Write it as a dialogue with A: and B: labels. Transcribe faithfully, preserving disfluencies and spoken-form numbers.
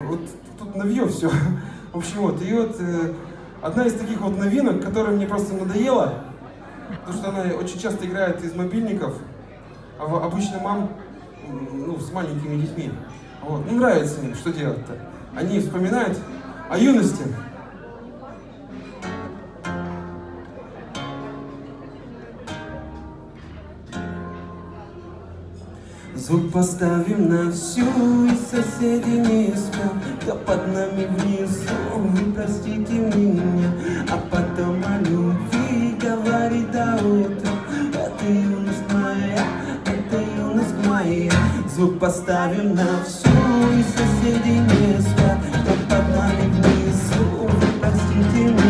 A: вот тут навье все. В общем, вот, и вот э, одна из таких вот новинок, которая мне просто надоела, потому что она очень часто играет из мобильников, а обычно мам, ну, с маленькими детьми. Вот. Ну, нравится им, что делать-то? Они вспоминают о юности. Звук поставим на всю, и соседи не спят, кто под нами внизу, вы простите меня. А потом о любви говорит до утра, это юность моя, это юность моя. Звук поставим на всю, и соседи не спят, кто под нами внизу, вы простите меня.